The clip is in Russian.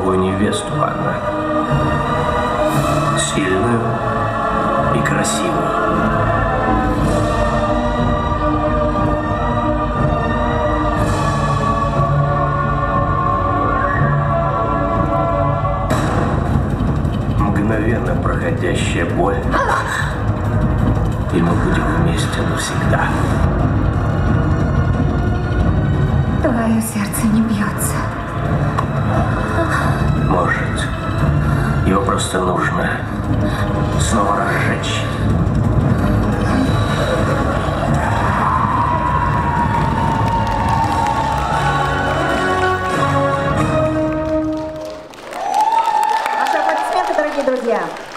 неплохую невесту, Анна. Сильную и красивую. Мгновенно проходящая боль. И мы будем вместе навсегда. Твое сердце не бьется. Может, его просто нужно снова разжечь. Ваши аплодисменты, дорогие друзья.